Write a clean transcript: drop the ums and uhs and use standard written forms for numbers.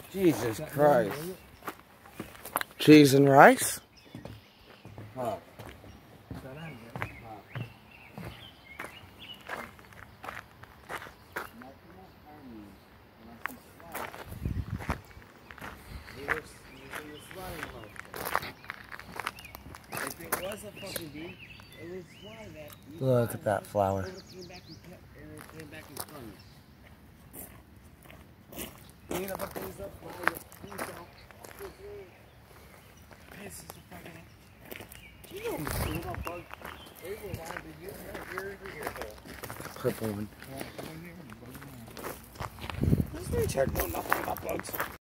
Jesus Christ. Cheese and rice? Huh. If it was a fucking bee, it was one that. Look at that flower. It came back and stung us. Clean up the things up, fly the things out. This is the fucking. You know about bugs. They will want to use your ear hole. Purple one. Let's check nothing about bugs.